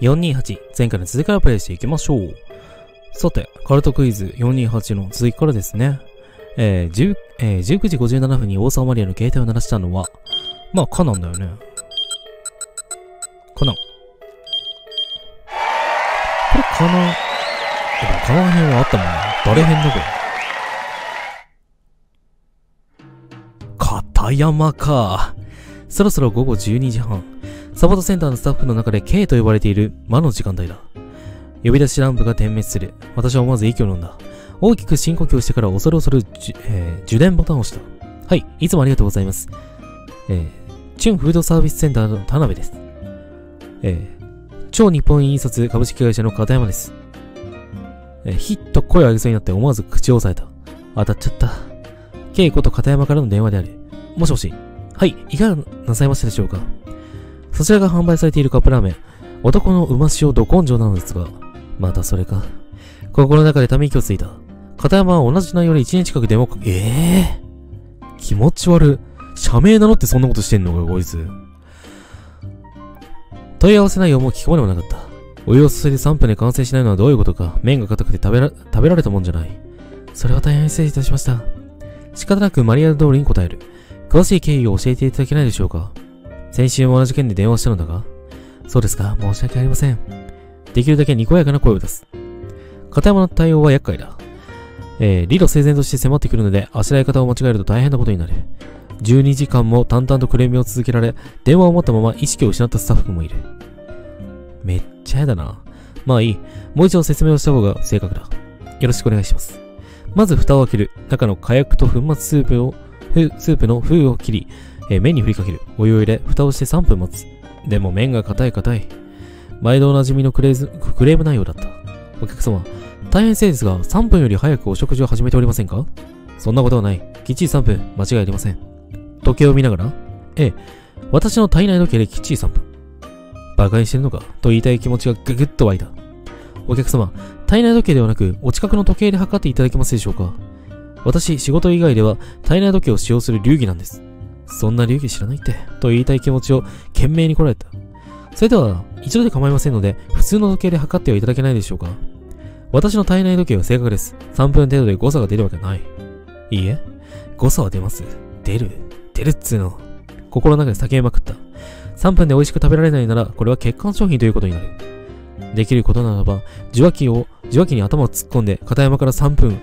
428、前回の続きからプレイしていきましょう。さて、カルトクイズ428の続きからですね。19時57分に王様マリアの携帯を鳴らしたのは、まあ、カナンだよね。カナン。これカナン。でもカナン編はあったもんね。誰編だこれ。片山か。そろそろ午後12時半。サポートセンターのスタッフの中で K と呼ばれている魔の時間帯だ。呼び出しランプが点滅する。私は思わず息を飲んだ。大きく深呼吸をしてから恐る恐る受電ボタンを押した。はい、いつもありがとうございます。チュンフードサービスセンターの田辺です。超日本印刷株式会社の片山です。ヒッと声を上げそうになって思わず口を押さえた。当たっちゃった。K こと片山からの電話である。もしもし。はい、いかがなさいましたでしょうか。そちらが販売されているカップラーメン。男のうま塩ど根性なのですが、またそれか。心の中でため息をついた。片山は同じ内容で1年近く電話をかけ、気持ち悪い。社名名乗ってそんなことしてんのか、こいつ。問い合わせ内容も聞くまでもなかった。お湯を注いで3分で完成しないのはどういうことか。麺が硬くて食べられたもんじゃない。それは大変失礼いたしました。仕方なくマリア通りに答える。詳しい経緯を教えていただけないでしょうか。先週も同じ件で電話したのだが。そうですか、申し訳ありません。できるだけにこやかな声を出す。片山の対応は厄介だ。理路整然として迫ってくるので、あしらい方を間違えると大変なことになる。12時間も淡々とクレームを続けられ、電話を持ったまま意識を失ったスタッフもいる。めっちゃやだな。まあいい。もう一度説明をした方が正確だ。よろしくお願いします。まず蓋を開ける。中の火薬と粉末スープの封を切り、麺に振りかける。お湯を入れ、蓋をして3分待つ。でも麺が硬い。毎度おなじみのクレーム内容だった。お客様、大変失礼ですが、3分より早くお食事を始めておりませんか？そんなことはない。きっちり3分、間違いありません。時計を見ながら、私の体内時計できっちり3分。馬鹿にしてるのかと言いたい気持ちがぐぐっと湧いた。お客様、体内時計ではなく、お近くの時計で測っていただけますでしょうか？私、仕事以外では体内時計を使用する流儀なんです。そんな流儀知らないって、と言いたい気持ちを懸命にこらえた。それでは、一度で構いませんので、普通の時計で測ってはいただけないでしょうか？私の体内時計は正確です。3分程度で誤差が出るわけない。いいえ、誤差は出ます。出るっつうの。心の中で叫びまくった。3分で美味しく食べられないなら、これは欠陥商品ということになる。できることならば、受話器に頭を突っ込んで、片山から3分、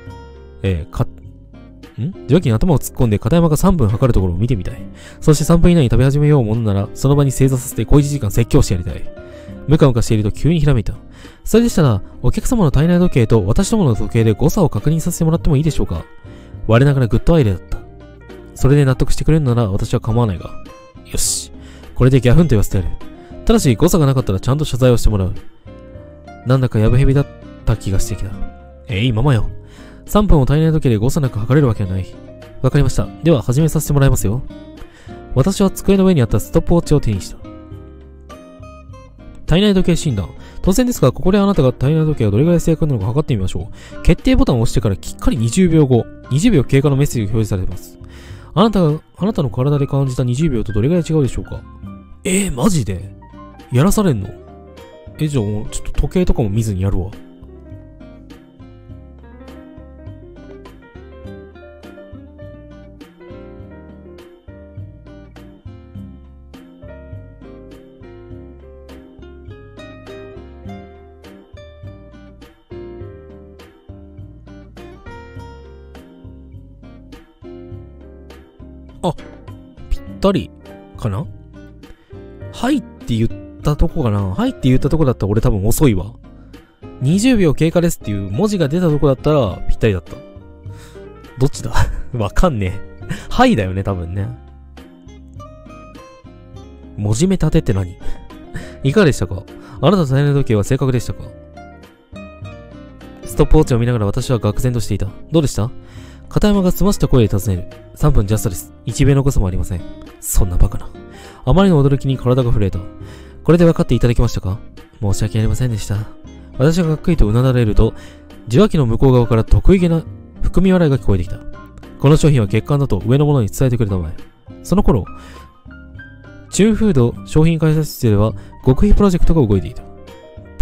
受話器に頭を突っ込んで片山が3分測るところを見てみたい。そして3分以内に食べ始めようものなら、その場に正座させて小1時間説教してやりたい。ムカムカしていると急にひらめいた。それでしたら、お客様の体内時計と私どもの時計で誤差を確認させてもらってもいいでしょうか？我ながらグッドアイデアだった。それで納得してくれるなら私は構わないが。よし。これでギャフンと言わせてやる。ただし誤差がなかったらちゃんと謝罪をしてもらう。なんだかやぶへびだった気がしてきた。ままよ。3分を体内時計で誤差なく測れるわけはない。わかりました。では始めさせてもらいますよ。私は机の上にあったストップウォッチを手にした。体内時計診断。当然ですが、ここであなたが体内時計がどれぐらい正確なのか測ってみましょう。決定ボタンを押してからきっかり20秒後、20秒経過のメッセージが表示されています。あなたの体で感じた20秒とどれぐらい違うでしょうか？マジでやらされんの？じゃあ、ちょっと時計とかも見ずにやるわ。ぴったりかな？はいって言ったとこかな？はいって言ったとこだったら俺多分遅いわ。20秒経過ですっていう文字が出たとこだったらぴったりだった。どっちだ？わかんねえ。はいだよね、多分ね。文字目立てって何？いかがでしたか？あなたの体内時計は正確でしたか？ストップウォッチを見ながら私は愕然としていた。どうでした？片山が澄ました声で尋ねる。3分ジャストです。1秒の誤差もありません。そんなバカな。あまりの驚きに体が震えた。これで分かっていただけましたか？申し訳ありませんでした。私ががっくりとうなだれると、受話器の向こう側から得意げな含み笑いが聞こえてきた。この商品は欠陥だと上の者に伝えてくれたまえ。その頃、チューンフード商品開発室では極秘プロジェクトが動いていた。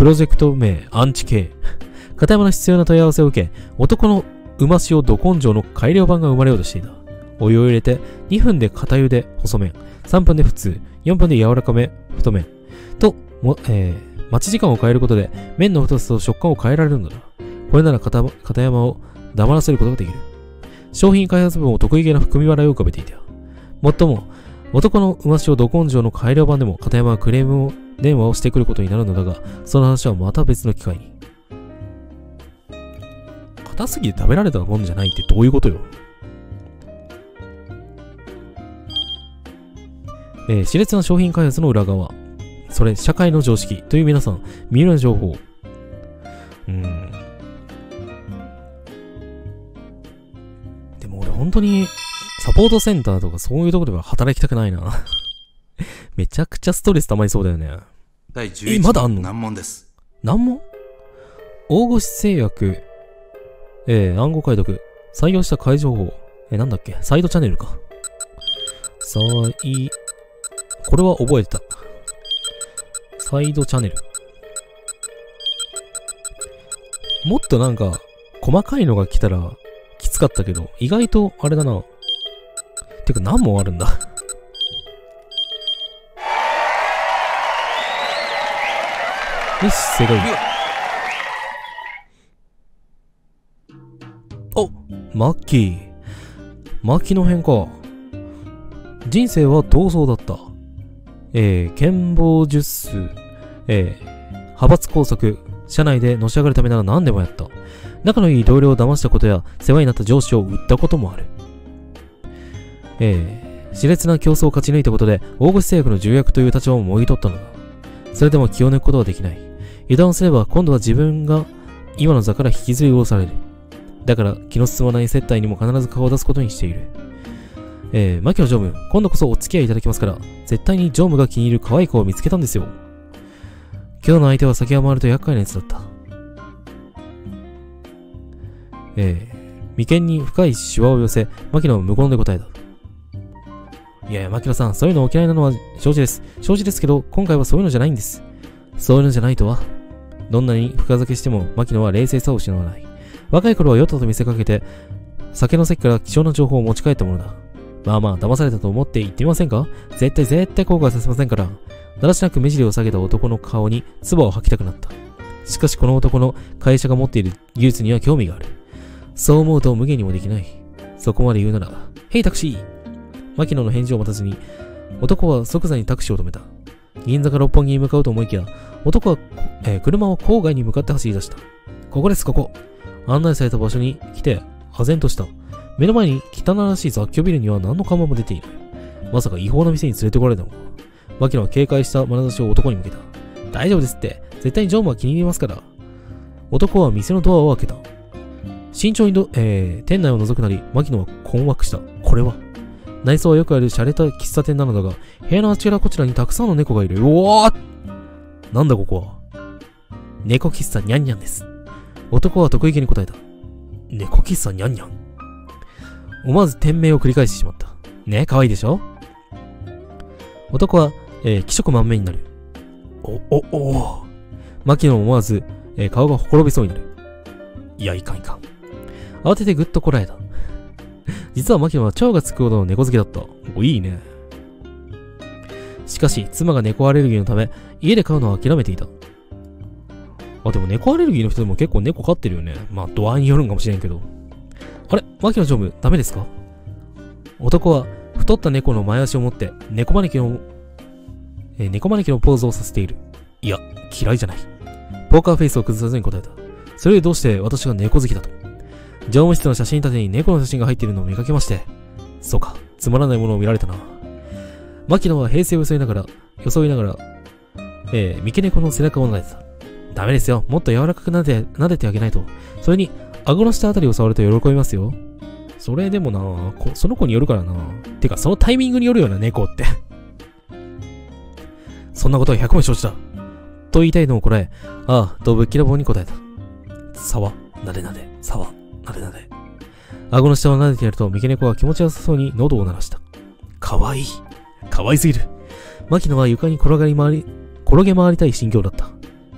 プロジェクト名、アンチ系。片山の必要な問い合わせを受け、男の馬塩ど根性の改良版が生まれようとしていた。お湯を入れて、2分で片茹で、細麺。3分で普通。4分で柔らかめ、太麺。と、待ち時間を変えることで、麺の太さと食感を変えられるのだ。これなら片山を黙らせることができる。商品開発部も得意げな含み笑いを浮かべていた。もっとも、男の馬塩ど根性の改良版でも片山はクレーム電話をしてくることになるのだが、その話はまた別の機会に。硬すぎて食べられたもんじゃないってどういうことよ。熾烈な商品開発の裏側。それ、社会の常識という皆さん、見える情報。でも俺本当に、サポートセンターとかそういうところでは働きたくないな。めちゃくちゃストレス溜まりそうだよね。 第11 まだあんの？ 難問です。 難問？大越製薬、暗号解読、採用した解情報、なんだっけ？サイドチャンネルか。これは覚えてた。サイドチャンネル。もっとなんか、細かいのが来たら、きつかったけど、意外と、あれだな。てか何問あるんだ。よし、正解。お、マッキー。牧野編か。人生は闘争だった。剣謀術数。派閥工作。社内でのし上がるためなら何でもやった。仲のいい同僚を騙したことや、世話になった上司を売ったこともある。熾烈な競争を勝ち抜いたことで、大越製薬の重役という立場をもぎ取ったのだ。それでも気を抜くことはできない。油断すれば今度は自分が今の座から引きずり下ろされる。だから気の進まない接待にも必ず顔を出すことにしている。牧野常務、今度こそお付き合いいただきますから、絶対に常務が気に入る可愛い子を見つけたんですよ。今日の相手は先が回ると厄介なやつだった。眉間に深いシワを寄せ、牧野は無言で答えた。いやいや、牧野さん、そういうのお嫌いなのは承知です。承知ですけど、今回はそういうのじゃないんです。そういうのじゃないとは。どんなに深酒しても、牧野は冷静さを失わない。若い頃は酔ったと見せかけて、酒の席から貴重な情報を持ち帰ったものだ。まあまあ、騙されたと思って言ってみませんか？絶対後悔させませんから。だらしなく目尻を下げた男の顔に唾を吐きたくなった。しかしこの男の会社が持っている技術には興味がある。そう思うと無限にもできない。そこまで言うなら、ヘイタクシー！牧野の返事を待たずに、男は即座にタクシーを止めた。銀座から六本木に向かうと思いきや、男は、車を郊外に向かって走り出した。ここです、ここ。案内された場所に来て、唖然とした。目の前に汚らしい雑居ビルには何の看板も出ていない。まさか違法な店に連れてこられたのか。牧野は警戒した眼差しを男に向けた。大丈夫ですって。絶対に常務は気に入りますから。男は店のドアを開けた。慎重に店内を覗くなり、牧野は困惑した。これは内装はよくある洒落た喫茶店なのだが、部屋のあちらこちらにたくさんの猫がいる。うおー！なんだここは。猫喫茶ニャンニャンです。男は得意げに答えた。猫喫茶ニャンニャン。思わず店名を繰り返してしまった。ね、可愛いでしょ？男は、気色満面になる。牧野も思わず、顔がほころびそうになる。いや、いかん。慌ててぐっとこらえた。実は牧野は蝶がつくほどの猫好きだった。いいね。しかし、妻が猫アレルギーのため、家で飼うのは諦めていた。でも猫アレルギーの人でも結構猫飼ってるよね。まあ、度合いによるんかもしれんけど。あれ？牧野常務、ダメですか？男は、太った猫の前足を持って、猫招きのポーズをさせている。いや、嫌いじゃない。ポーカーフェイスを崩さずに答えた。それでどうして私が猫好きだと？常務室の写真立てに猫の写真が入っているのを見かけまして。そうか、つまらないものを見られたな。牧野は平静を装いながら、三毛猫の背中を撫でた。ダメですよ。もっと柔らかく撫でてあげないと。それに、顎の下あたりを触ると喜びますよ。それでもな、その子によるからな。てか、そのタイミングによるよな、猫って。そんなことは100も承知だ。と言いたいのをこらえ、ああ、とぶっきらぼうに答えた。沢、なでなで、沢、なでなで。顎の下を撫でてやると、三毛猫は気持ちよさそうに喉を鳴らした。かわいい。かわいすぎる。牧野は床に転げ回りたい心境だった。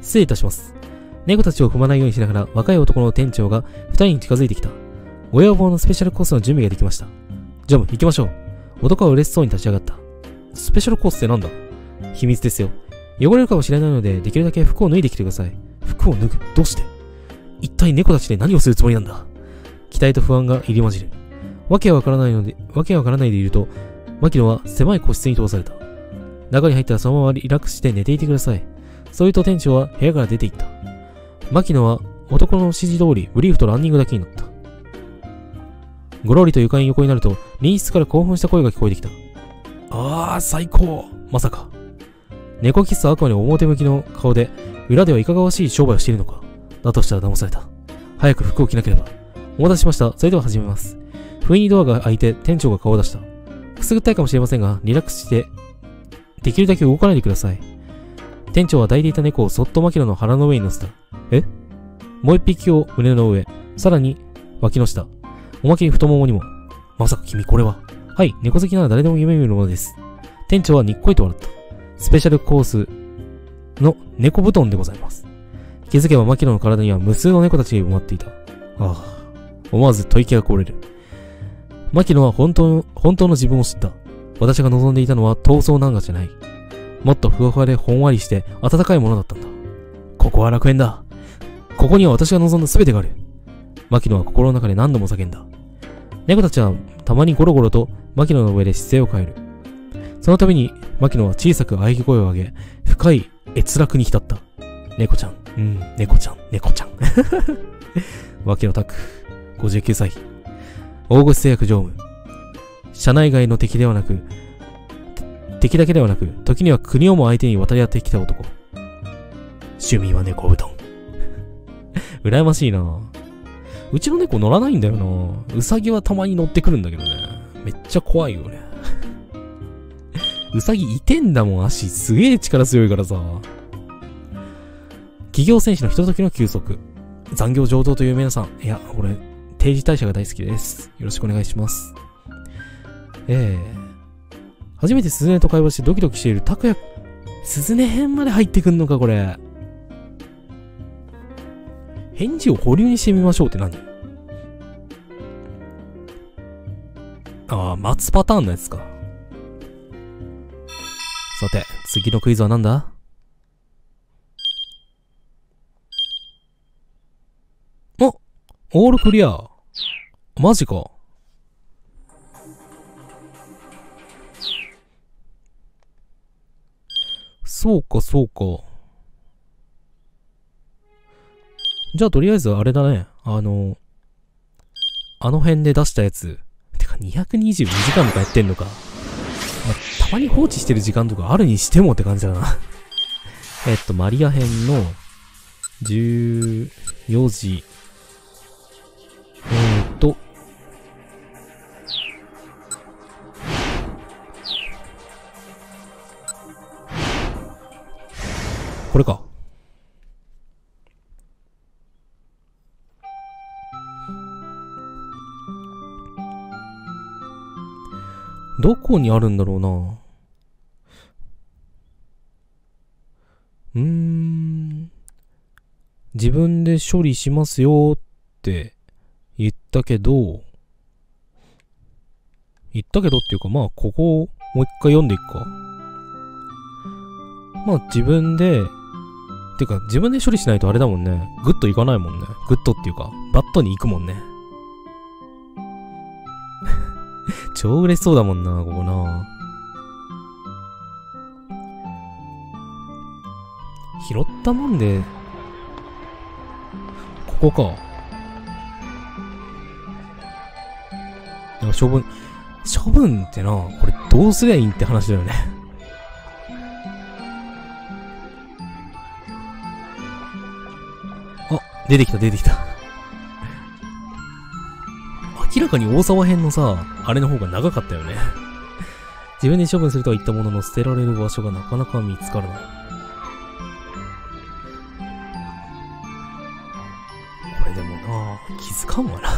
失礼いたします。猫たちを踏まないようにしながら若い男の店長が二人に近づいてきた。ご要望のスペシャルコースの準備ができました。ジョム、行きましょう。男は嬉しそうに立ち上がった。スペシャルコースってなんだ？秘密ですよ。汚れるかもしれないので、できるだけ服を脱いできてください。服を脱ぐ？どうして？一体猫たちで何をするつもりなんだ？期待と不安が入り混じる。わけがわからないでいると、牧野は狭い個室に通された。中に入ったらそのままリラックスして寝ていてください。そう言うと店長は部屋から出て行った。牧野は男の指示通りブリーフとランニングだけになった。ごろりと床に横になると、隣室から興奮した声が聞こえてきた。ああ、最高。まさか。猫キス悪魔に表向きの顔で、裏ではいかがわしい商売をしているのか。だとしたら騙された。早く服を着なければ。お待たせしました。それでは始めます。不意にドアが開いて店長が顔を出した。くすぐったいかもしれませんが、リラックスして、できるだけ動かないでください。店長は抱いていた猫をそっと牧野の腹の上に乗せた。もう一匹を胸の上、さらに脇の下。おまけに太ももにも。まさか君これは。はい、猫好きなら誰でも夢見るものです。店長はにっこりと笑った。スペシャルコースの猫布団でございます。気づけば牧野の体には無数の猫たちが埋まっていた。思わず吐息がこぼれる。牧野は本当の自分を知った。私が望んでいたのは闘争なんかじゃない。もっとふわふわでほんわりして温かいものだったんだ。ここは楽園だ。ここには私が望んだ全てがある。牧野は心の中で何度も叫んだ。猫たちはたまにゴロゴロと牧野の上で姿勢を変える。その度に牧野は小さく喘ぎ声を上げ、深い閲楽に浸った。猫ちゃん。猫ちゃん。牧野拓、59歳。大越製薬常務。社内外の敵だけではなく、時には国をも相手に渡り合ってきた男。趣味は猫布団。羨ましいな。うちの猫乗らないんだよな。うさぎはたまに乗ってくるんだけどね。めっちゃ怖いよね。うさぎいてんだもん、足。すげえ力強いからさ。企業戦士のひとときの休息。残業上等という皆さん。いや、俺、定時退社が大好きです。よろしくお願いします。初めてスズネと会話してドキドキしている拓也。スズネ編まで入ってくんのか、これ。返事を保留にしてみましょうって何？待つパターンのやつか。さて、次のクイズは何だ？オールクリア。マジか。そうか。じゃあとりあえずあれだね。あの辺で出したやつ。てか222時間とかやってんのか。たまに放置してる時間とかあるにしてもって感じだな。マリア編の14時。これか。どこにあるんだろうな。自分で処理しますよって言ったけどっていうか、まあ、ここをもう一回読んでいくか。まあ、自分で処理しないとあれだもんね。グッといかないもんね。グッとっていうか、バットに行くもんね。超嬉しそうだもんな、ここな。拾ったもんで、ここか。なんか処分ってな、これどうすりゃいいんって話だよね。出てきた。明らかに大沢編のさ、あれの方が長かったよね。自分で処分するとは言ったものの、捨てられる場所がなかなか見つからない。これでもな、気づかんわな。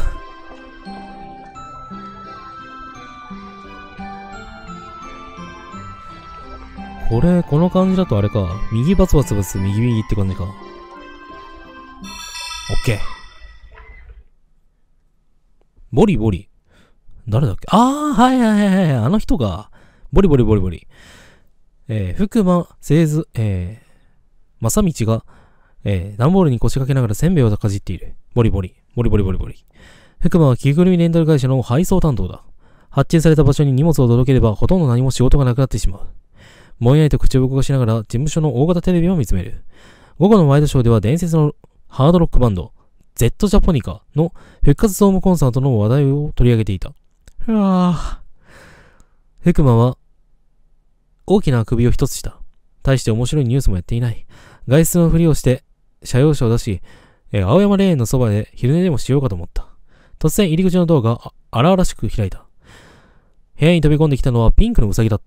この感じだとあれか。右バツバツバツ、右右って感じか。オッケー。ボリボリ。誰だっけ？はいはいはいはい。あの人が。ボリボリボリボリ。福間製図、正道が、段ボールに腰掛けながらせんべいをかじっている。ボリボリ。ボリボリボリボリ。福間は着ぐるみレンタル会社の配送担当だ。発注された場所に荷物を届ければほとんど何も仕事がなくなってしまう。ぼんやりと口を動かしながら事務所の大型テレビを見つめる。午後のワイドショーでは伝説のハードロックバンド、Z ジャポニカの復活ドームコンサートの話題を取り上げていた。福間は大きな首を一つした。大して面白いニュースもやっていない。外出のふりをして車用車を出し、青山霊園のそばで昼寝でもしようかと思った。突然入り口のドアが荒々しく開いた。部屋に飛び込んできたのはピンクのウサギだった。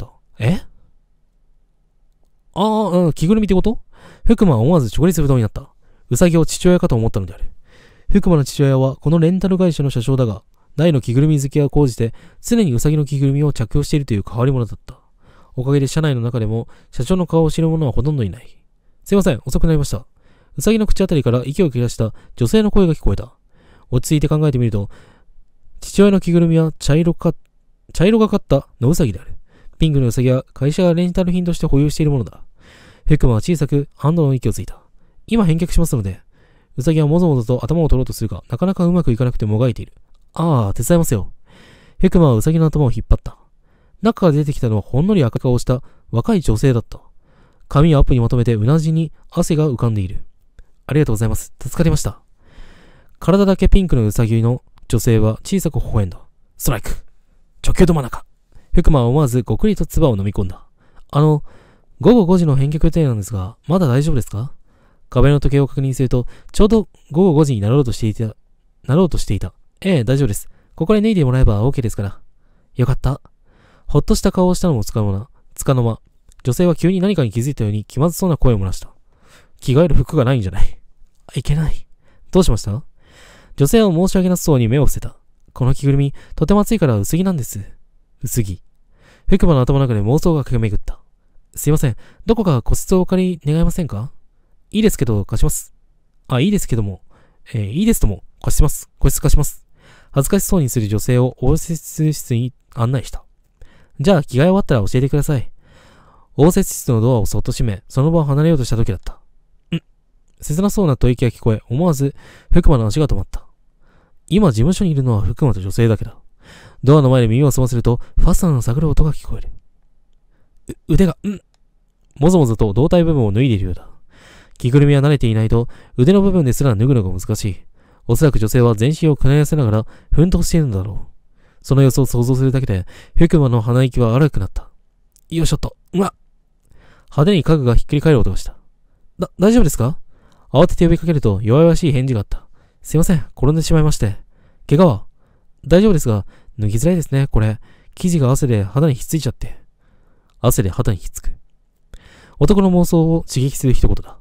着ぐるみってこと？福間は思わず直立不動になった。ウサギを父親かと思ったのである。福間の父親はこのレンタル会社の社長だが、大の着ぐるみ好きが高じて常にウサギの着ぐるみを着用しているという変わり者だった。おかげで社内の中でも社長の顔を知る者はほとんどいない。すいません、遅くなりました。ウサギの口あたりから息を切らした女性の声が聞こえた。落ち着いて考えてみると、父親の着ぐるみは茶色がかった野ウサギである。ピンクのウサギは会社がレンタル品として保有しているものだ。福間は小さく安堵の息をついた。今返却しますので。ウサギはもぞもぞと頭を取ろうとするが、なかなかうまくいかなくてもがいている。手伝いますよ。福間はウサギの頭を引っ張った。中から出てきたのはほんのり赤顔をした若い女性だった。髪をアップにまとめてうなじに汗が浮かんでいる。ありがとうございます。助かりました。体だけピンクのウサギの女性は小さく微笑んだ。ストライク。直球ど真ん中。福間は思わずごくりと唾を飲み込んだ。午後5時の返却予定なんですが、まだ大丈夫ですか？壁の時計を確認すると、ちょうど午後5時になろうとしていた。大丈夫です。ここで脱いでもらえば OK ですから。よかった。ほっとした顔をしたのもつかの間、女性は急に何かに気づいたように気まずそうな声を漏らした。着替える服がないんじゃない？いけない。どうしました？女性は申し訳なさそうに目を伏せた。この着ぐるみ、とても暑いから薄着なんです。薄着。福間の頭の中で妄想が駆け巡った。すいません。どこか個室をお借り願えませんか？いいですけど貸します。いいですけども。いいですとも貸します。個室貸します。恥ずかしそうにする女性を応接室に案内した。じゃあ着替え終わったら教えてください。応接室のドアをそっと閉め、その場を離れようとした時だった。切なそうな吐息が聞こえ、思わず福間の足が止まった。今事務所にいるのは福間と女性だけだ。ドアの前で耳を澄ませると、ファスナーの探る音が聞こえる。腕が、もぞもぞと胴体部分を脱いでいるようだ。着ぐるみは慣れていないと、腕の部分ですら脱ぐのが難しい。おそらく女性は全身をくねらせながら奮闘しているのだろう。その様子を想像するだけで、福間の鼻息は荒くなった。よいしょっと。派手に家具がひっくり返る音がした。大丈夫ですか？慌てて呼びかけると弱々しい返事があった。すいません、転んでしまいまして。怪我は？大丈夫ですが、脱ぎづらいですね、これ。生地が汗で肌にひっついちゃって。汗で肌にひっつく。男の妄想を刺激する一言だ。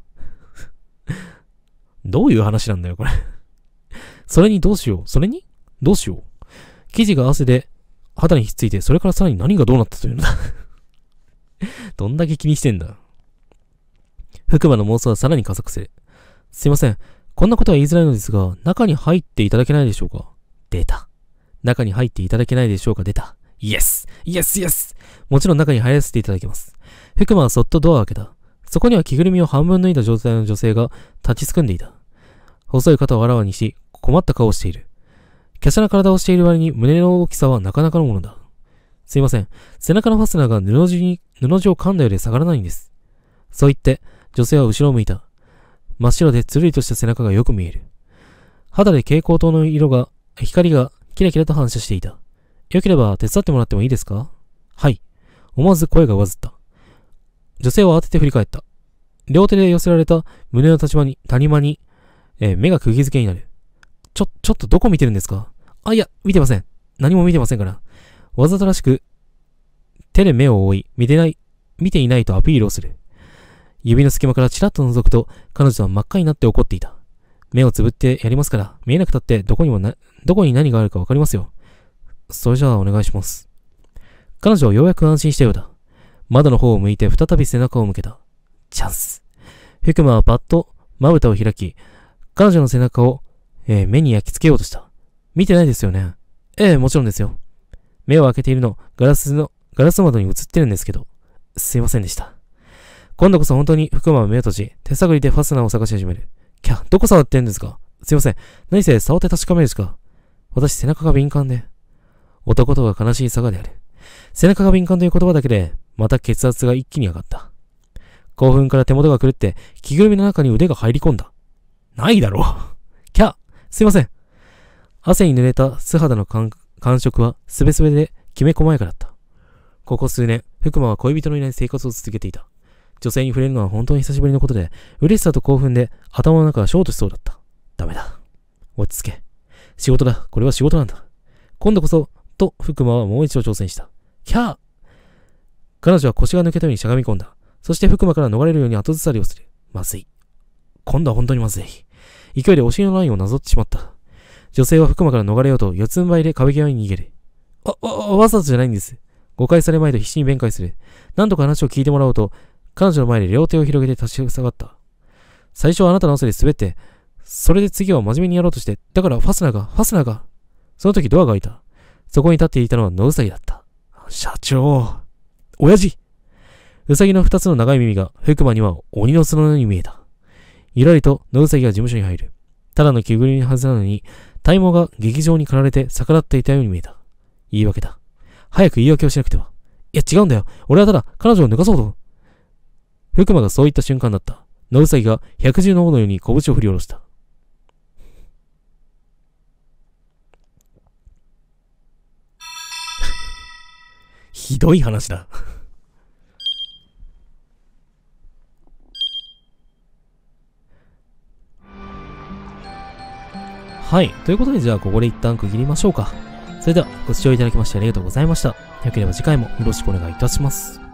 どういう話なんだよ、これ。それにどうしよう。生地が汗で肌にひっついて、それからさらに何がどうなったというのだ。どんだけ気にしてんだ。福間の妄想はさらに加速する。すいません。こんなことは言いづらいのですが、中に入っていただけないでしょうか？出た。中に入っていただけないでしょうか？出た。イエス。もちろん中に入らせていただきます。福間はそっとドアを開けた。そこには着ぐるみを半分脱いだ状態の女性が立ちすくんでいた。細い肩をあらわにし、困った顔をしている。華奢な体をしている割に胸の大きさはなかなかのものだ。すいません。背中のファスナーが布地を噛んだようで下がらないんです。そう言って、女性は後ろを向いた。真っ白でつるりとした背中がよく見える。肌で蛍光灯の光がキラキラと反射していた。よければ手伝ってもらってもいいですか？はい。思わず声が上ずった。女性は慌てて振り返った。両手で寄せられた胸の谷間に、目が釘付けになる。ちょっとどこ見てるんですか？いや、見てません。何も見てませんから。わざとらしく、手で目を覆い、見ていないとアピールをする。指の隙間からチラッと覗くと、彼女は真っ赤になって怒っていた。目をつぶってやりますから、見えなくたってどこに何があるかわかりますよ。それじゃあお願いします。彼女はようやく安心したようだ。 窓の方を向いて再び背中を向けた。チャンス。福間はパッとまぶたを開き、彼女の背中を、目に焼き付けようとした。見てないですよね。もちろんですよ。目を開けているの、ガラス窓に映ってるんですけど。すいませんでした。今度こそ本当に福間は目を閉じ、手探りでファスナーを探し始める。どこ触ってんですか？すいません。何せ触って確かめるしか。私背中が敏感で。男とは悲しい差がである。背中が敏感という言葉だけで、また血圧が一気に上がった。興奮から手元が狂って、着ぐるみの中に腕が入り込んだ。ないだろう。すいません。汗に濡れた素肌の感触はすべすべできめ細やかだった。ここ数年、福間は恋人のいない生活を続けていた。女性に触れるのは本当に久しぶりのことで、嬉しさと興奮で頭の中がショートしそうだった。ダメだ。落ち着け。仕事だ。これは仕事なんだ。今度こそ、と福間はもう一度挑戦した。彼女は腰が抜けたようにしゃがみ込んだ。そして福間から逃れるように後ずさりをする。まずい。今度は本当にまずい。勢いでお尻のラインをなぞってしまった。女性は福間から逃れようと四つん這いで壁際に逃げる。わざとじゃないんです。誤解されまいと必死に弁解する。何とか話を聞いてもらおうと、彼女の前で両手を広げて立ち下がった。最初はあなたの汗で滑って、それで次は真面目にやろうとして、だからファスナーが。その時ドアが開いた。そこに立っていたのは野ウサギだった。社長。親父。ウサギの二つの長い耳が福間には鬼の角のように見えた。ゆらりと野ウサギが事務所に入る。ただの着ぐるみのはずなのに、体毛が劇場に駆られて逆らっていたように見えた。言い訳だ。早く言い訳をしなくては。いや違うんだよ。俺はただ彼女を抜かそうと。福間がそう言った瞬間だった。野ウサギが百獣の王のように拳を振り下ろした。ひどい話だ。はい。ということで、じゃあ、ここで一旦区切りましょうか。それでは、ご視聴いただきましてありがとうございました。よければ次回もよろしくお願いいたします。